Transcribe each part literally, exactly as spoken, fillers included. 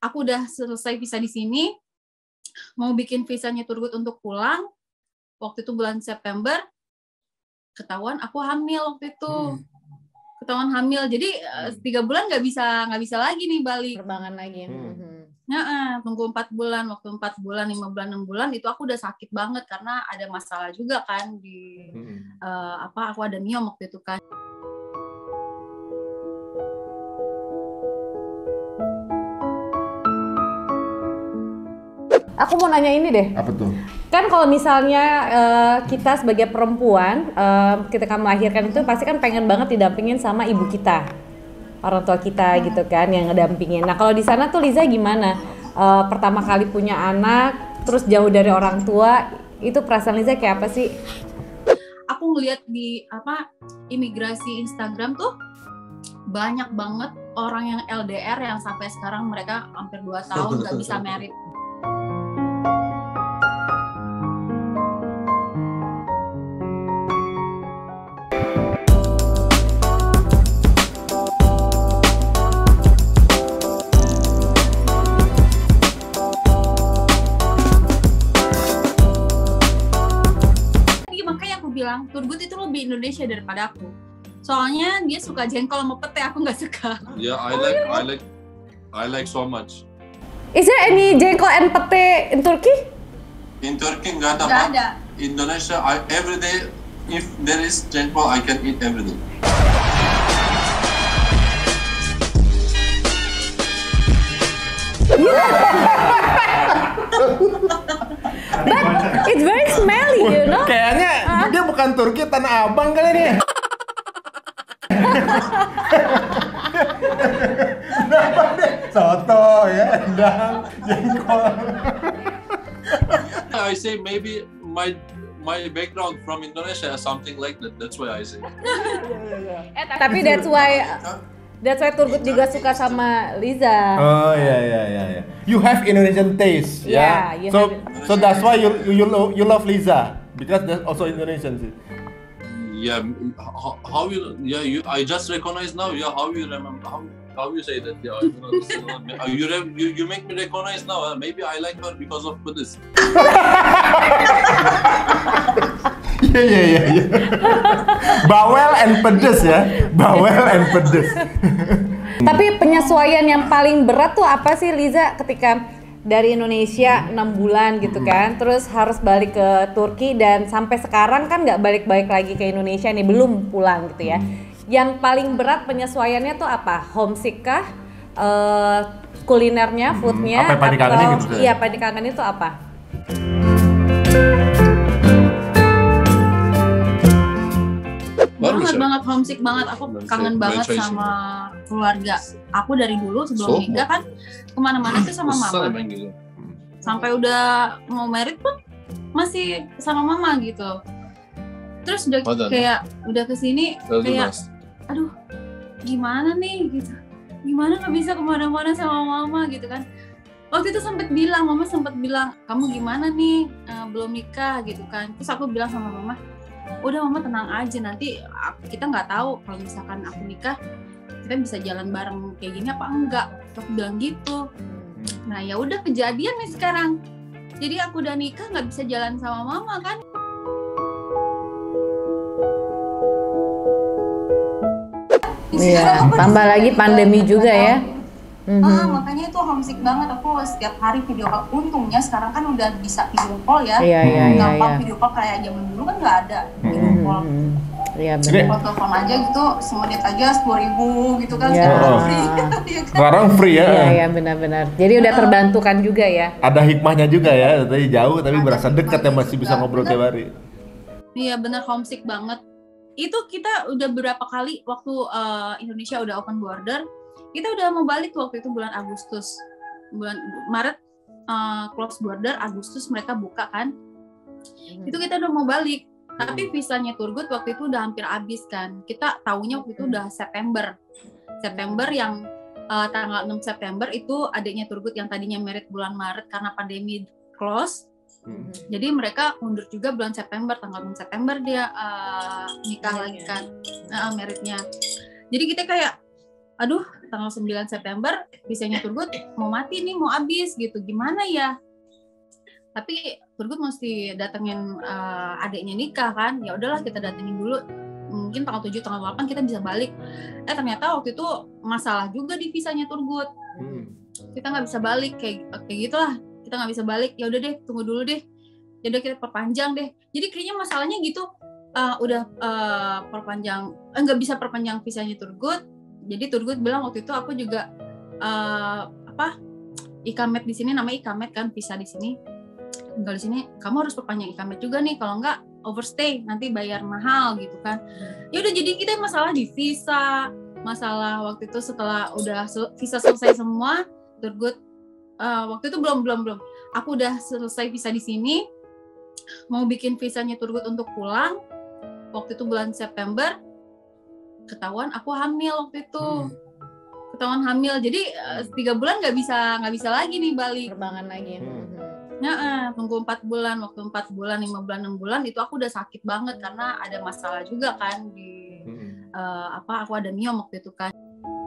aku udah selesai visa di sini, mau bikin visanya Turgut untuk pulang. Waktu itu bulan September, ketahuan aku hamil waktu itu. Hmm. Ketahuan hamil, jadi hmm. tiga bulan nggak bisa nggak bisa lagi nih balik. Terbangan lagi. Hmm. Nah, tunggu empat bulan, waktu empat bulan, lima bulan, enam bulan itu aku udah sakit banget karena ada masalah juga kan di hmm. uh, apa aku ada miom waktu itu kan. Aku mau nanya ini deh. Apa tuh? Kan kalau misalnya uh, kita sebagai perempuan, uh, ketika melahirkan itu pasti kan pengen banget didampingin sama ibu kita, orang tua kita gitu kan yang ngedampingin. Nah kalau di sana tuh Liza gimana? Uh, pertama kali punya anak, terus jauh dari orang tua, itu perasaan Liza kayak apa sih? Aku ngeliat di apa imigrasi Instagram tuh banyak banget orang yang L D R yang sampai sekarang mereka hampir dua tahun nggak bisa married. Bilang Turgut itu lebih Indonesia daripada aku. Soalnya dia suka jengkol sama pete, aku nggak suka. Yeah, I like, I like, I like so much. Is there any jengkol and pete in Turkey? In Turkey nggak ada. Nggak ada. Indonesia, I, every day if there is jengkol, I can eat every day. But it's very smelly, you know? Kayaknya uh. dia bukan Turki, Tanah Abang kali nih. Soto ya, endang, jengkol. I say maybe my my background from Indonesia is something like that. That's why I say. eh, tapi that's why that's why Turgut juga suka sama Liza. Oh ya ya ya ya. You have Indonesian taste, ya. Yeah, so so that's why you you you love Liza because that's also Indonesian sih. Yeah, how, how you yeah you I just recognize now. Yeah, how you remember how how you say that? Yeah, you you you make me recognize now. Uh, maybe I like her because of this. Iya iya iya. Bawel and pedes ya, bawel and pedes. Tapi penyesuaian yang paling berat tuh apa sih Liza ketika dari Indonesia enam bulan gitu kan, terus harus balik ke Turki dan sampai sekarang kan nggak balik-balik lagi ke Indonesia nih, belum pulang gitu ya. Yang paling berat penyesuaiannya tuh apa? Homesick kah? Uh, kulinernya, foodnya? Apa yang paling dikangenin gitu? Iya, paling dikangenin itu apa? Banget banget homesick banget, aku kangen banget sama keluarga. Aku dari dulu sebelum nikah kan kemana-mana tuh sama mama. Sampai udah mau married pun masih sama mama gitu. Terus udah kayak udah kesini kayak, aduh gimana nih gitu. Gimana nggak bisa kemana-mana sama mama gitu kan. Waktu itu sempet bilang, mama sempet bilang, kamu gimana nih uh, belum nikah gitu kan. Terus aku bilang sama mama, udah mama tenang aja, nanti kita nggak tahu kalau misalkan aku nikah kita bisa jalan bareng kayak gini apa enggak. Aku bilang gitu. Nah ya udah kejadian nih sekarang. Jadi aku udah nikah nggak bisa jalan sama mama kan. Iya, tambah lagi pandemi juga ya. Mm-hmm. Ah, makanya itu homesick banget, aku setiap hari video call. Untungnya sekarang kan udah bisa video call ya. Iya, iya, gampang iya, video call kayak zaman dulu kan nggak ada video call. Iya benar. Kalau telepon aja gitu semenit aja sepuluh ribu gitu kan, ya. Sekarang free. Sekarang free ya. Iya iya benar-benar. Jadi udah terbantukan juga ya. Ada hikmahnya juga ya, tadi jauh tapi ada berasa dekat ya, masih bisa ngobrol tiap hari. Iya benar, homesick banget. Itu kita udah berapa kali waktu uh, Indonesia udah open border, kita udah mau balik waktu itu bulan Agustus, bulan Maret uh, close border, Agustus mereka buka kan, hmm. itu kita udah mau balik, tapi visanya Turgut waktu itu udah hampir habis kan, kita taunya waktu itu udah September, September yang uh, tanggal enam September itu adiknya Turgut yang tadinya married bulan Maret karena pandemi close. Hmm. Jadi mereka mundur juga bulan September, tanggal enam September dia uh, nikah lagi kan, uh, meritnya. Jadi kita kayak, aduh tanggal sembilan September visanya Turgut mau mati nih, mau habis gitu, gimana ya? Tapi Turgut mesti datengin uh, adiknya nikah kan, ya udahlah kita datengin dulu, mungkin tanggal tujuh, tanggal delapan kita bisa balik. Eh ternyata waktu itu masalah juga di visanya Turgut, hmm. kita nggak bisa balik kayak kayak gitulah, kita nggak bisa balik. Ya udah deh, tunggu dulu deh, ya udah kita perpanjang deh. Jadi kayaknya masalahnya gitu, uh, udah uh, perpanjang, nggak uh, bisa perpanjang visanya Turgut. Jadi Turgut bilang waktu itu aku juga uh, apa ikamet di sini, namanya ikamet kan, visa di sini. Tinggal di sini, kamu harus perpanjang ikamet juga nih, kalau enggak overstay nanti bayar mahal gitu kan. Ya udah, jadi kita masalah di visa, masalah waktu itu setelah udah visa selesai semua, Turgut uh, waktu itu belum belum belum. Aku udah selesai visa di sini, mau bikin visanya Turgut untuk pulang. Waktu itu bulan September, ketahuan aku hamil waktu itu. Hmm. Ketahuan hamil, jadi uh, tiga bulan nggak bisa nggak bisa lagi nih balik. Terbangan lagi. Hmm. Ya, eh, tunggu empat bulan, waktu empat bulan, lima bulan, enam bulan itu aku udah sakit banget karena ada masalah juga kan di hmm. uh, apa aku ada miom waktu itu kan.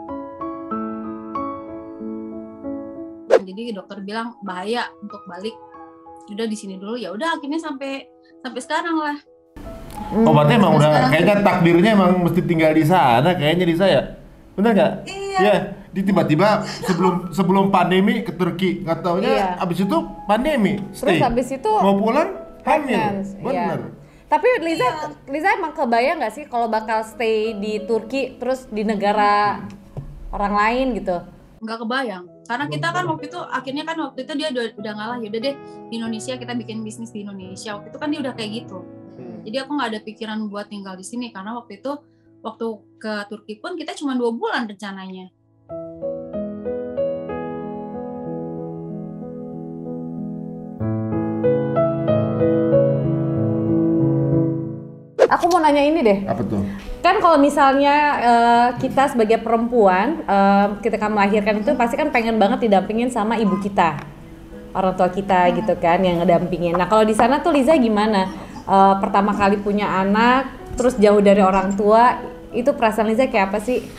Jadi dokter bilang bahaya untuk balik. Udah di sini dulu, ya udah akhirnya sampai sampai sekarang lah. Oh, berarti emang udah sekarang, kayaknya takdirnya emang mesti tinggal di sana kayaknya di saya. Bener nggak? Iya. Yeah. Tiba-tiba sebelum sebelum pandemi ke Turki, nggak taunya iya. abis itu pandemi. Stay. Terus abis itu mau pulang hamil, bener. Iya. Tapi Liza, iya. Liza emang kebayang nggak sih kalau bakal stay di Turki terus di negara orang lain gitu? Nggak kebayang, karena kita kan waktu itu akhirnya kan waktu itu dia udah, udah ngalah, yaudah deh di Indonesia kita bikin bisnis di Indonesia. Waktu itu kan dia udah kayak gitu. Hmm. Jadi aku nggak ada pikiran buat tinggal di sini karena waktu itu waktu ke Turki pun kita cuma dua bulan rencananya. Aku mau nanya ini deh. Apa tuh? Kan kalau misalnya uh, kita sebagai perempuan, uh, ketika melahirkan itu pasti kan pengen banget didampingin sama ibu kita, orang tua kita gitu kan yang ngedampingin. Nah kalau di sana tuh Liza gimana? Uh, pertama kali punya anak, terus jauh dari orang tua, itu perasaan Liza kayak apa sih?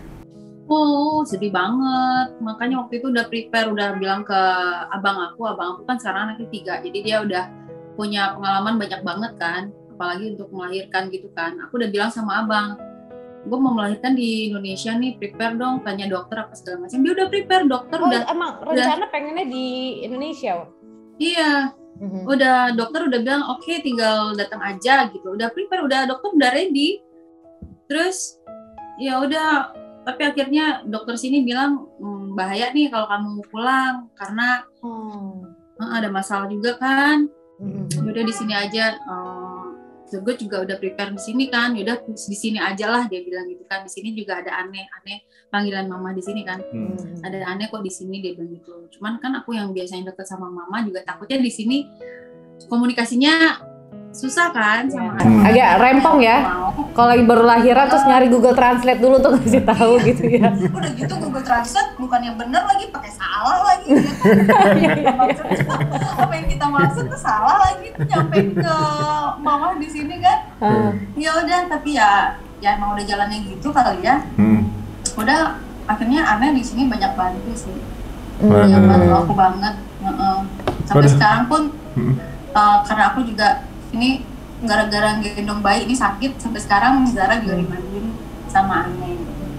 Oh, sedih banget. Makanya waktu itu udah prepare, udah bilang ke abang aku, abang aku kan sekarang anaknya tiga, jadi dia udah punya pengalaman banyak banget kan. Apalagi untuk melahirkan gitu kan. Aku udah bilang sama abang, gue mau melahirkan di Indonesia nih, prepare dong, tanya dokter apa segala macam. Dia udah prepare, dokter oh, udah. Emang rencana udah, pengennya di Indonesia? Iya, mm-hmm. udah dokter udah bilang oke okay, tinggal datang aja gitu. Udah prepare, udah dokter udah ready. Terus ya udah, tapi akhirnya dokter sini bilang mmm, bahaya nih kalau kamu pulang karena hmm. ada masalah juga kan. Mm-hmm. Udah di sini aja. Um, Turgut juga udah prepare di sini kan, yaudah di sini aja lah dia bilang gitu kan. Di sini juga ada aneh-aneh panggilan mama di sini kan, hmm. ada aneh kok di sini dia bilang gitu. Cuman kan aku yang biasanya deket sama mama juga takutnya di sini komunikasinya susah kan sama hmm. agak rempong ya. Kalau lagi baru lahiran terus nyari Google Translate dulu tuh ngasih tahu gitu ya. Udah gitu Google Translate bukan yang bener lagi, pakai salah lagi. Ya kan? Apa yang kita maksud tuh salah lagi, tuh nyampe ke mama di sini kan. Hmm. Ya udah, tapi ya ya emang udah jalannya gitu kali ya. Hmm. Udah akhirnya Aneh di sini banyak bantu sih. Hmm. Banyak bantu aku banget. Uh-uh. Sampai Udah. sekarang pun hmm. uh, karena aku juga ini gara-gara gendong bayi ini sakit, sampai sekarang Zara juga dimandiin sama Aneh.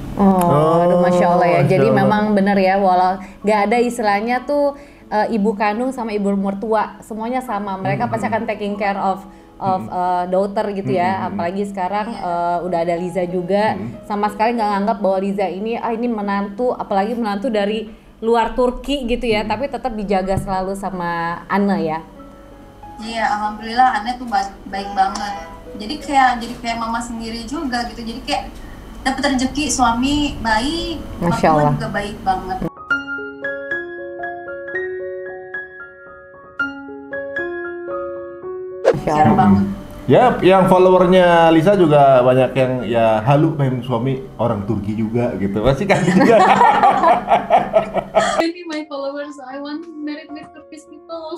Oh, aduh, Masya Allah ya. Jadi memang benar ya, walau nggak ada istilahnya tuh uh, ibu kandung sama ibu mertua, semuanya sama. Mereka hmm. pasti akan taking care of of uh, daughter gitu ya. Hmm. Apalagi sekarang uh, udah ada Liza juga, hmm. sama sekali nggak nganggap bahwa Liza ini ah ini menantu, apalagi menantu dari luar Turki gitu ya. Hmm. Tapi tetap dijaga selalu sama Anne ya. Iya, alhamdulillah Aneh tuh baik, baik banget. Jadi kayak jadi kayak mama sendiri juga gitu. Jadi kayak dapat rezeki suami baik, Masya Allah juga baik banget. Masya Allah banget. Ya, yang followernya Lisa juga banyak yang ya halu pengen suami orang Turki juga gitu. Pasti kan juga. Maybe my followers, I want married with Turkish people.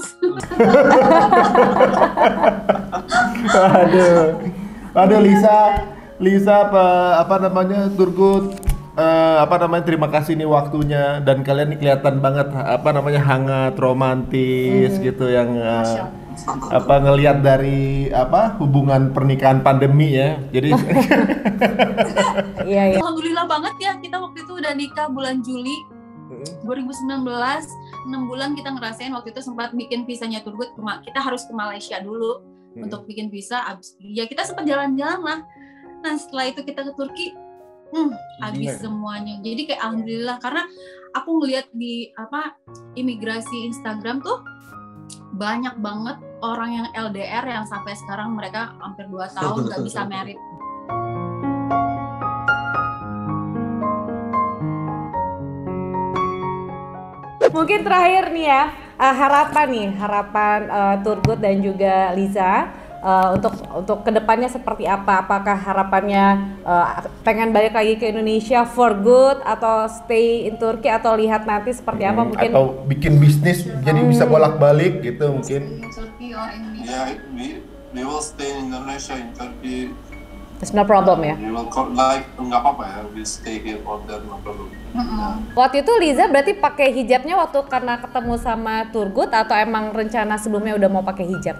Aduh, aduh Lisa, Lisa apa, apa namanya Turgut uh, apa namanya terima kasih nih waktunya dan kalian nih kelihatan banget apa namanya hangat, romantis hmm. gitu yang uh, apa ngelihat dari apa hubungan pernikahan pandemi ya. Jadi iya, iya. Alhamdulillah banget ya kita waktu itu udah nikah bulan Juli dua ribu sembilan belas, enam bulan kita ngerasain waktu itu sempat bikin visanya Turgut, kita harus ke Malaysia dulu hmm. untuk bikin visa, abis ya kita sempat jalan-jalan lah. Nah setelah itu kita ke Turki, hmm, habis semuanya. Jadi kayak alhamdulillah karena aku ngeliat di apa imigrasi Instagram tuh banyak banget orang yang L D R yang sampai sekarang mereka hampir dua tahun nggak bisa married. Mungkin terakhir nih ya, uh, harapan nih, harapan uh, Turgut dan juga Liza uh, untuk untuk kedepannya seperti apa? Apakah harapannya uh, pengen balik lagi ke Indonesia for good atau stay in Turki atau lihat nanti seperti apa hmm, mungkin? Atau bikin bisnis hmm. jadi bisa bolak-balik gitu mungkin? Yeah, we we will stay in Indonesia, in Turkey. It's no problem ya? We will co- like nggak apa-apa ya, we stay here for that, no problem. Mm-hmm. Waktu itu Liza berarti pakai hijabnya waktu karena ketemu sama Turgut atau emang rencana sebelumnya udah mau pakai hijab?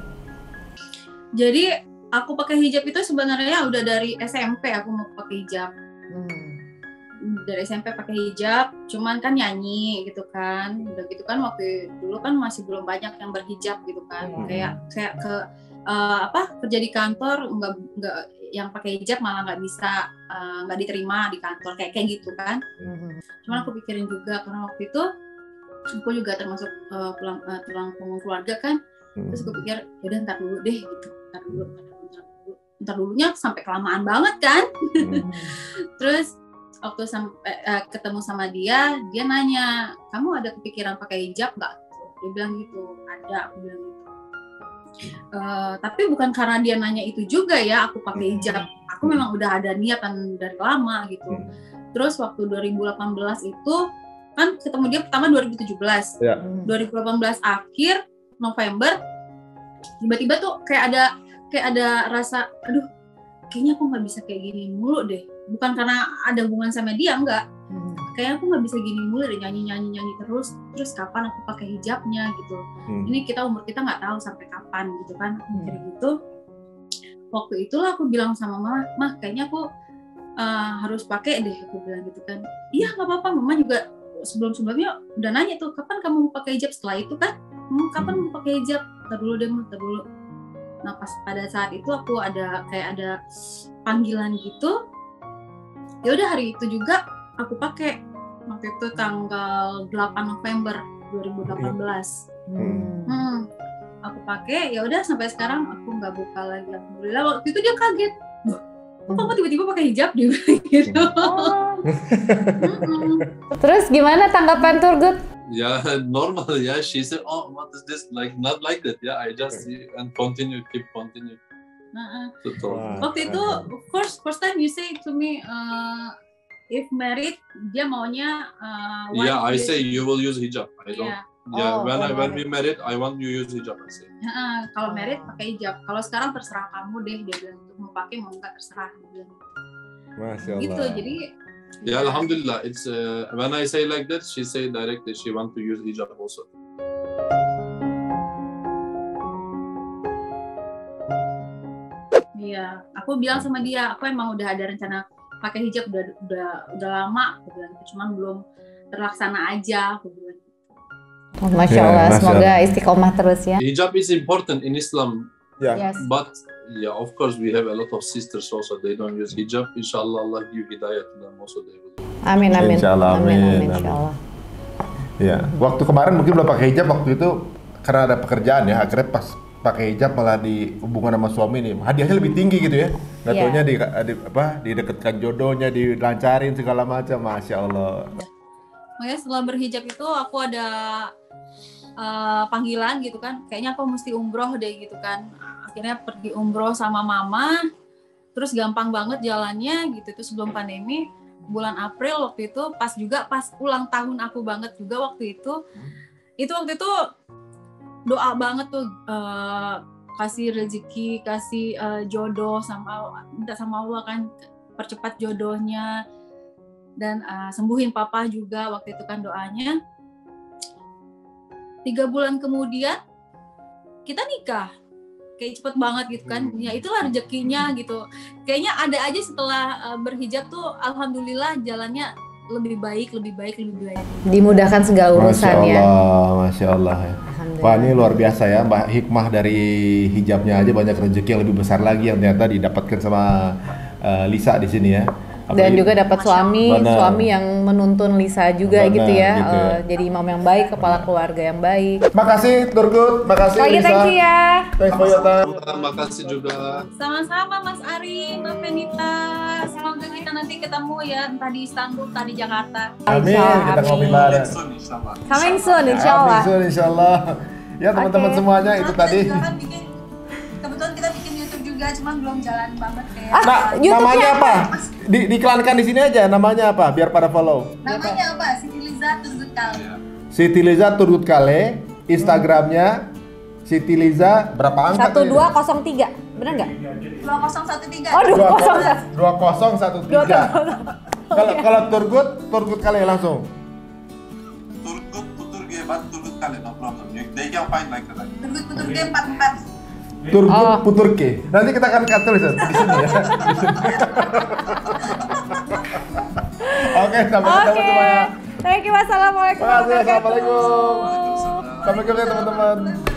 Jadi aku pakai hijab itu sebenarnya udah dari S M P aku mau pakai hijab. Hmm. Dari S M P pakai hijab, cuman kan nyanyi gitu kan. Udah gitu kan waktu dulu kan masih belum banyak yang berhijab gitu kan. Hmm. Kayak kayak ke uh, apa kerja di kantor nggak nggak yang pakai hijab malah nggak bisa nggak uh, diterima di kantor kayak kayak gitu kan. Mm-hmm. Cuman aku pikirin juga karena waktu itu aku juga termasuk uh, tulang uh, tulang punggung keluarga kan. Mm-hmm. Terus aku pikir yaudah ntar dulu deh gitu, ntar dulu, ntar dulu, ntar dulu, ntar dulunya sampai kelamaan banget kan. Mm-hmm. Terus waktu sampai uh, ketemu sama dia, dia nanya kamu ada kepikiran pakai hijab nggak? Dia bilang gitu, ada. Aku bilang gitu. Uh, tapi bukan karena dia nanya itu juga ya aku pakai hijab, aku memang udah ada niatan dari lama gitu. Terus waktu dua ribu delapan belas itu kan ketemu dia pertama dua ribu tujuh belas ya. dua ribu delapan belas akhir November tiba-tiba tuh kayak ada kayak ada rasa aduh kayaknya aku nggak bisa kayak gini mulu deh, bukan karena ada hubungan sama dia enggak. Kayaknya aku nggak bisa gini mulu deh, nyanyi-nyanyi-nyanyi terus, terus kapan aku pakai hijabnya gitu. Hmm. Ini kita umur kita nggak tahu sampai kapan gitu kan, mikir hmm. gitu. Waktu itulah aku bilang sama mama, mah kayaknya aku uh, harus pakai deh, aku bilang gitu kan. Iya nggak apa-apa, mama juga sebelum-sebelumnya udah nanya tuh, kapan kamu mau pakai hijab? Setelah itu kan, hmm, kapan hmm. mau pakai hijab? Ntar dulu deh, ntar dulu. Nah pas pada saat itu aku ada kayak ada panggilan gitu. Ya udah hari itu juga aku pakai waktu itu tanggal delapan November dua ribu delapan belas. Hmm. Hmm. Aku pakai, ya udah sampai sekarang aku nggak buka lagi. Alhamdulillah. Waktu itu dia kaget. Kok kamu tiba-tiba pakai hijab dia gitu. Oh. Terus gimana tanggapan Turgut? Ya yeah, normal ya. Yeah. She said, "Oh, what is this? Like not like that." Ya, yeah, I just see and continue, keep continue. Nah, uh. Waktu itu first first time you say to me. Uh, If married, dia maunya uh, yeah, I say you will use hijab. I don't. Yeah, yeah oh, when I when we married, I want you use hijab. I say. Uh, kalau married pakai hijab. Kalau sekarang terserah kamu deh. Dia bilang untuk mau pakai mau nggak terserah. Dia bilang. Masya Allah. Gitu jadi. Ya, yeah, alhamdulillah. It's uh, when I say like that, she say directly she want to use hijab also. Iya, aku bilang sama dia, aku emang udah ada rencana pakai hijab udah udah udah lama, aku bilang gitu, cuman belum terlaksana aja, aku bilang gitu. Oh, Masya Allah, yeah, semoga istiqomah terus ya. Hijab is important in Islam, yeah. Yes. But yeah, of course we have a lot of sisters also they don't use hijab. Inshallah Allah give hidayah to them also they will. Amin amin. Inshallah amin. Amin, amin inshallah. Ya, waktu kemarin mungkin belum pakai hijab waktu itu karena ada pekerjaan ya, akhirnya pas pakai hijab malah di hubungan sama suami nih hadiahnya lebih tinggi gitu ya, nggak yeah. taunya di, di apa didekatkan jodohnya, dilancarin segala macam, Masya Allah. Makanya setelah berhijab itu aku ada uh, panggilan gitu kan, kayaknya aku mesti umroh deh gitu kan, akhirnya pergi umroh sama mama, terus gampang banget jalannya gitu, itu sebelum pandemi bulan April waktu itu pas juga pas ulang tahun aku banget juga waktu itu, itu waktu itu doa banget tuh uh, kasih rezeki, kasih uh, jodoh sama minta sama Allah kan percepat jodohnya. dan uh, sembuhin papa juga waktu itu kan doanya. Tiga bulan kemudian kita nikah, kayak cepet banget gitu kan. Ya itulah rezekinya gitu. Kayaknya ada aja setelah uh, berhijab tuh, alhamdulillah jalannya lebih baik, lebih baik, lebih baik. Dimudahkan segala urusan Masya ya. Allah, Masya Allah ya. Wah ini luar biasa ya, Mbak. Hikmah dari hijabnya aja banyak rezeki yang lebih besar lagi yang ternyata didapatkan sama uh, Lisa di sini ya. Dan juga dapat suami, Bener. suami yang menuntun Lisa juga Bener, gitu ya, gitu ya. Uh, jadi imam yang baik, kepala keluarga yang baik. Makasih Turgut, makasih Lagi Lisa. thank you ya. Thanks for your time. Terima kasih juga. Sama-sama Mas Ari, Mbak Fenita. Semoga kita nanti ketemu ya, entah di Istanbul, entah di Jakarta. Amin, kita Amin. ngopi bareng. Coming soon insyaallah. Coming soon insyaallah. Ya teman-teman Oke. semuanya itu Kita tadi. juga kan bikin, kebetulan kita bikin YouTube juga, cuma belum jalan banget kayak. Ah, Nah, YouTube-nya namanya apa? apa? Di diiklankan di sini aja, namanya apa? Biar pada follow. Namanya apa? Siti Liza Turgut Kale. Siti Liza Turgut Kale, Instagramnya Siti Liza berapa angka? satu dua nol tiga, benar nggak? dua nol satu tiga. Oh, dua nol satu. dua nol satu tiga. Kalau kalau Turgut, Turgut Kale langsung. Turgut Puturge, but Turgut Kale, no problem. You- They can find like that. Turgut Puturge empat empat. Turgut Oh. Puturke. Nanti kita akan cut tulis di sini ya. Di sini. Oke, sampai ketemu Oke. semuanya. Thank you. Wassalamualaikum Terima kasih. warahmatullahi Assalamualaikum. wabarakatuh. Sampai ketemu teman-teman.